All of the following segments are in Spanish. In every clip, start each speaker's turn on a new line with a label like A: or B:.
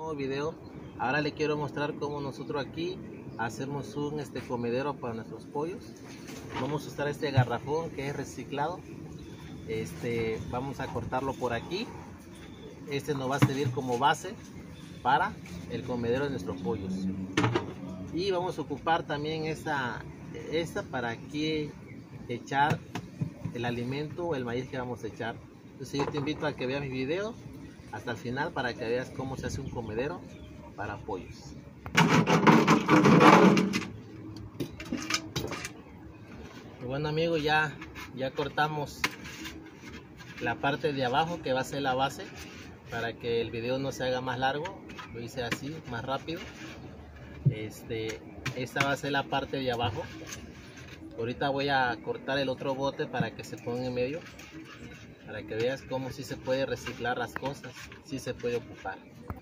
A: nuevo video. Ahora le quiero mostrar cómo nosotros aquí hacemos un comedero para nuestros pollos. Vamos a usar este garrafón que es reciclado. Vamos a cortarlo por aquí. Nos va a servir como base para el comedero de nuestros pollos. Y vamos a ocupar también esta para aquí echar el alimento o el maíz que vamos a echar. Entonces yo te invito a que veas mi video hasta el final para que veas cómo se hace un comedero para pollos. Y bueno amigos, ya cortamos la parte de abajo que va a ser la base para que el video no se haga más largo. Lo hice así, más rápido. Esta va a ser la parte de abajo. Ahorita voy a cortar el otro bote para que se ponga en medio, para que veas cómo sí se puede reciclar las cosas, sí se puede ocupar.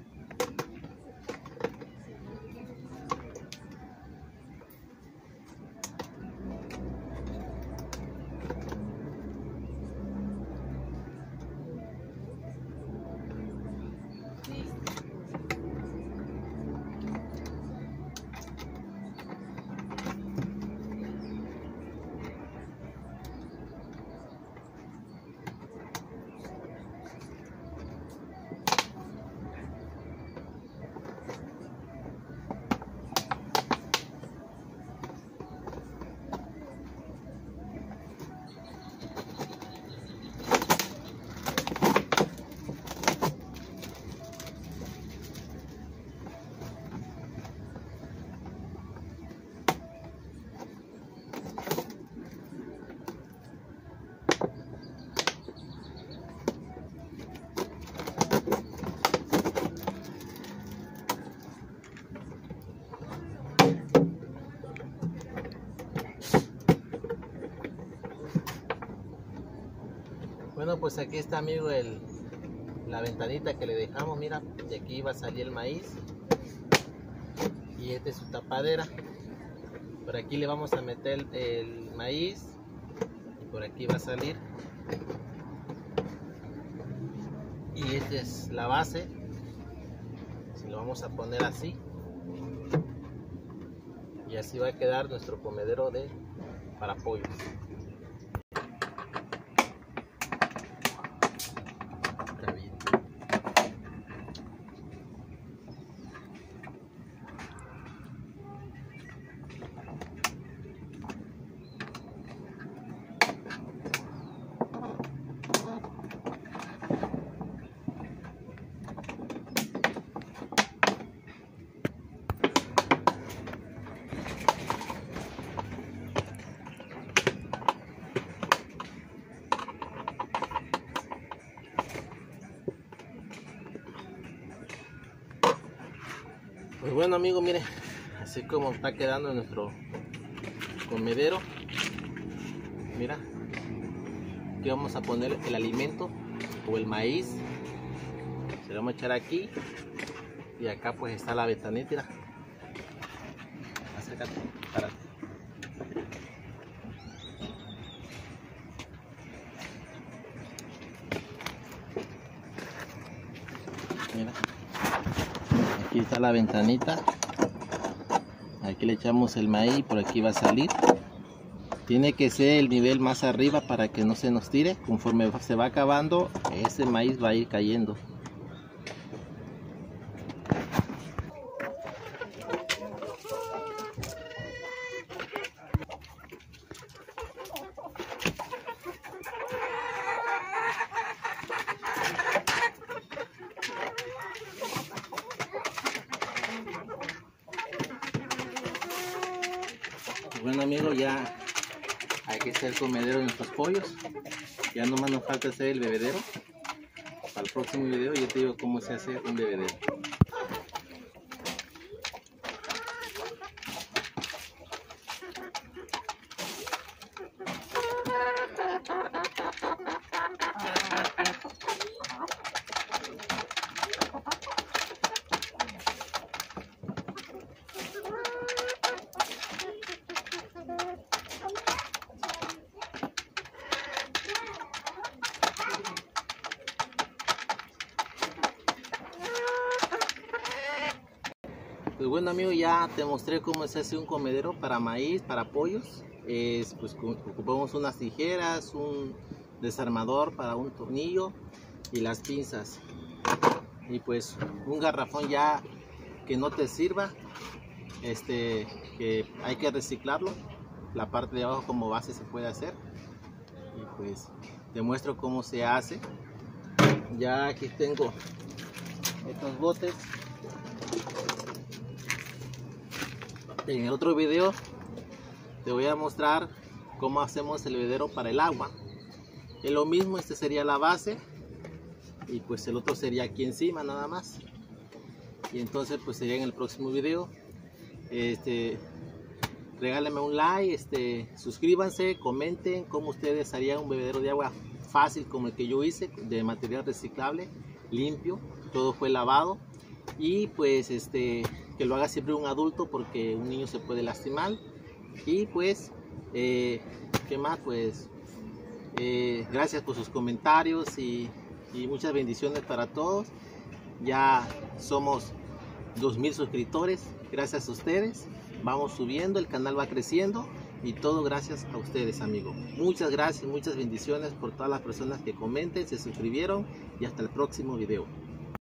A: Bueno, pues aquí está amigo la ventanita que le dejamos, mira, de aquí va a salir el maíz y esta es su tapadera. Por aquí le vamos a meter el maíz y por aquí va a salir, y esta es la base. Si lo vamos a poner así, y así va a quedar nuestro comedero para pollos. Pues bueno amigos, miren, así como está quedando nuestro comedero. Mira, aquí vamos a poner el alimento o el maíz. Se lo vamos a echar aquí, y acá pues está la ventanita. Mira, acércate, párate. Mira, aquí está la ventanita. Aquí le echamos el maíz, por aquí va a salir. Tiene que ser el nivel más arriba para que no se nos tire. Conforme se va acabando, ese maíz va a ir cayendo. Bueno amigos, ya aquí está el comedero de nuestros pollos. Ya nomás nos falta hacer el bebedero. Para el próximo video yo te digo cómo se hace un bebedero. Pues bueno amigo, ya te mostré cómo se hace un comedero para maíz, para pollos. Pues ocupamos unas tijeras, un desarmador para un tornillo y las pinzas. Y pues un garrafón ya que no te sirva, que hay que reciclarlo. La parte de abajo como base se puede hacer. Y pues te muestro cómo se hace. Ya aquí tengo estos botes. En el otro video te voy a mostrar cómo hacemos el bebedero para el agua. Es lo mismo, este sería la base y pues el otro sería aquí encima nada más. Y entonces pues sería en el próximo video. Regálenme un like, suscríbanse, comenten cómo ustedes harían un bebedero de agua fácil como el que yo hice, de material reciclable, limpio, todo fue lavado. Y pues que lo haga siempre un adulto porque un niño se puede lastimar. Y pues ¿qué más? Pues gracias por sus comentarios y muchas bendiciones para todos. Ya somos 2000 suscriptores, gracias a ustedes vamos subiendo, el canal va creciendo y todo gracias a ustedes, amigos. Muchas gracias, muchas bendiciones por todas las personas que comenten, se suscribieron y hasta el próximo video.